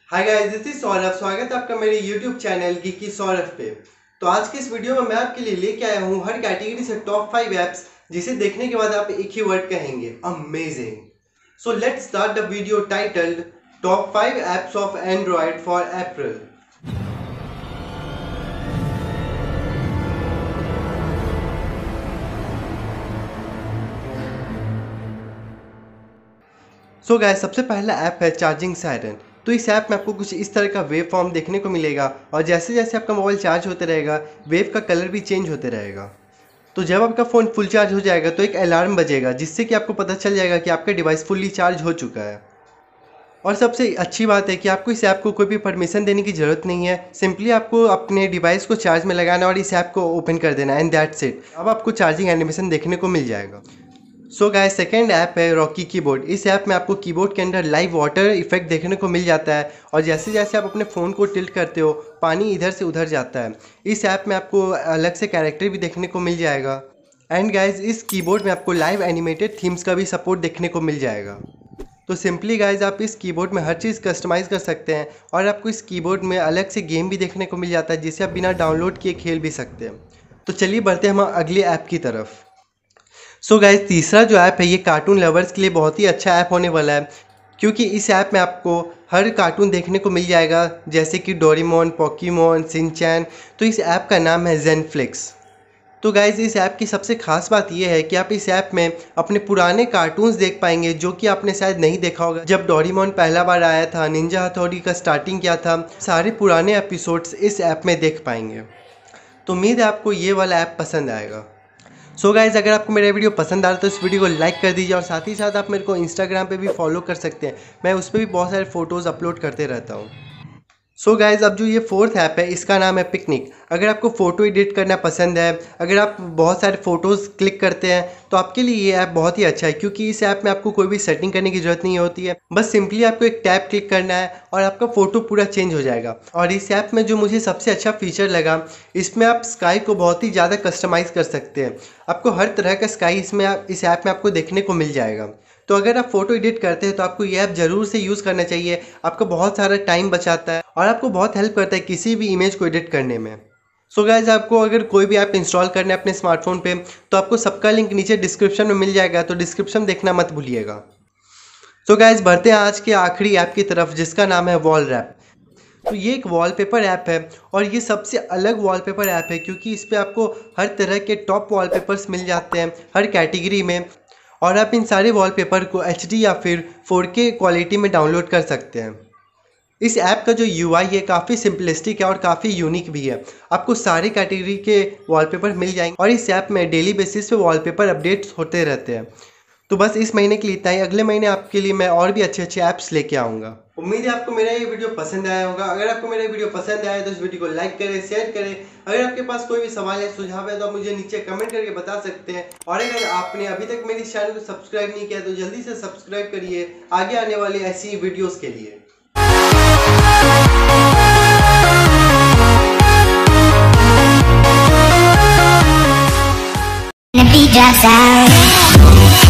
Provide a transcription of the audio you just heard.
Hi guys, this is Saurabh. स्वागत है आपका मेरे YouTube चैनल गीकी सौरभ पे। तो आज के इस वीडियो में मैं आपके लिए लेके आया हूँ हर कैटेगरी से टॉप 5 ऐप्स जिसे देखने के बाद आप एक ही वर्ड कहेंगे, amazing. So let's start the video titled top 5 apps of Android for April. So guys, सबसे पहला ऐप है चार्जिंग सायरन। तो इस ऐप में आपको कुछ इस तरह का वेव फॉर्म देखने को मिलेगा और जैसे जैसे आपका मोबाइल चार्ज होते रहेगा वेव का कलर भी चेंज होते रहेगा। तो जब आपका फ़ोन फुल चार्ज हो जाएगा तो एक अलार्म बजेगा जिससे कि आपको पता चल जाएगा कि आपका डिवाइस फुल्ली चार्ज हो चुका है। और सबसे अच्छी बात है कि आपको इस ऐप को कोई भी परमिशन देने की ज़रूरत नहीं है। सिंपली आपको अपने डिवाइस को चार्ज में लगाना और इस ऐप को ओपन कर देना एंड दैट्स इट। अब आपको चार्जिंग एनिमेशन देखने को मिल जाएगा। सो गाइस, सेकेंड ऐप है रॉकी कीबोर्ड। इस ऐप में आपको कीबोर्ड के अंदर लाइव वाटर इफेक्ट देखने को मिल जाता है और जैसे जैसे आप अपने फ़ोन को टिल्ट करते हो पानी इधर से उधर जाता है। इस ऐप में आपको अलग से कैरेक्टर भी देखने को मिल जाएगा। एंड गाइस, इस कीबोर्ड में आपको लाइव एनिमेटेड थीम्स का भी सपोर्ट देखने को मिल जाएगा। तो सिंपली गाइस, आप इस कीबोर्ड में हर चीज़ कस्टमाइज़ कर सकते हैं और आपको इस कीबोर्ड में अलग से गेम भी देखने को मिल जाता है जिसे आप बिना डाउनलोड किए खेल भी सकते हैं। तो चलिए बढ़ते हैं हम अगले ऐप की तरफ। सो गाइस, तीसरा जो ऐप है ये कार्टून लवर्स के लिए बहुत ही अच्छा ऐप होने वाला है क्योंकि इस ऐप में आपको हर कार्टून देखने को मिल जाएगा जैसे कि डोरेमोन, पोकेमोन, शिनचैन। तो इस ऐप का नाम है जेनफ्लिक्स। तो गाइस, इस ऐप की सबसे खास बात यह है कि आप इस ऐप में अपने पुराने कार्टून्स देख पाएंगे जो कि आपने शायद नहीं देखा होगा। जब डोरेमोन पहला बार आया था, निंजा हथौड़ी का स्टार्टिंग किया था, सारे पुराने एपिसोड्स इस ऐप में देख पाएंगे। तो उम्मीद है आपको ये वाला ऐप पसंद आएगा। सो गाइज, अगर आपको मेरा वीडियो पसंद आ रहा है तो इस वीडियो को लाइक कर दीजिए और साथ ही साथ आप मेरे को इंस्टाग्राम पे भी फॉलो कर सकते हैं। मैं उस पर भी बहुत सारे फ़ोटोज़ अपलोड करते रहता हूँ। सो गाइज, अब जो ये फोर्थ ऐप है इसका नाम है पिकनिक। अगर आपको फ़ोटो एडिट करना पसंद है, अगर आप बहुत सारे फ़ोटोज़ क्लिक करते हैं तो आपके लिए ये ऐप बहुत ही अच्छा है क्योंकि इस ऐप में आपको कोई भी सेटिंग करने की ज़रूरत नहीं होती है। बस सिंपली आपको एक टैब क्लिक करना है और आपका फ़ोटो पूरा चेंज हो जाएगा। और इस ऐप में जो मुझे सबसे अच्छा फीचर लगा, इसमें आप स्काई को बहुत ही ज़्यादा कस्टमाइज़ कर सकते हैं। आपको हर तरह का स्काई इस ऐप में आपको देखने को मिल जाएगा। तो अगर आप फोटो एडिट करते हैं तो आपको ये ऐप ज़रूर से यूज़ करना चाहिए। आपका बहुत सारा टाइम बचाता है और आपको बहुत हेल्प करता है किसी भी इमेज को एडिट करने में। सो गाइज, आपको अगर कोई भी ऐप इंस्टॉल करना है अपने स्मार्टफोन पे तो आपको सबका लिंक नीचे डिस्क्रिप्शन में मिल जाएगा, तो डिस्क्रिप्शन देखना मत भूलिएगा। सो गाइज, बढ़ते हैं आज के आखिरी ऐप की तरफ जिसका नाम है वॉलरैप। तो ये एक वॉलपेपर ऐप है और ये सबसे अलग वॉलपेपर ऐप है क्योंकि इस पर आपको हर तरह के टॉप वॉलपेपर्स मिल जाते हैं हर कैटेगरी में। और आप इन सारे वॉलपेपर को HD या फिर 4K क्वालिटी में डाउनलोड कर सकते हैं। इस ऐप का जो UI है काफ़ी सिंपलिस्टिक है और काफ़ी यूनिक भी है। आपको सारे कैटेगरी के वॉलपेपर मिल जाएंगे और इस ऐप में डेली बेसिस पे वॉलपेपर अपडेट्स होते रहते हैं। तो बस इस महीने के लिए इतना ही। अगले महीने आपके लिए मैं और भी अच्छे अच्छे ऐप्स लेके आऊँगा। उम्मीद है आपको मेरा ये वीडियो पसंद आया होगा। अगर आपको मेरा वीडियो पसंद आया तो इस वीडियो को लाइक करें, शेयर करें। अगर आपके पास कोई भी सवाल या सुझाव है तो आप मुझे नीचे कमेंट करके बता सकते हैं। और अगर आपने अभी तक मेरे चैनल को सब्सक्राइब नहीं किया तो जल्दी से सब्सक्राइब करिए आगे आने वाली ऐसी वीडियोज़ के लिए। Be just out.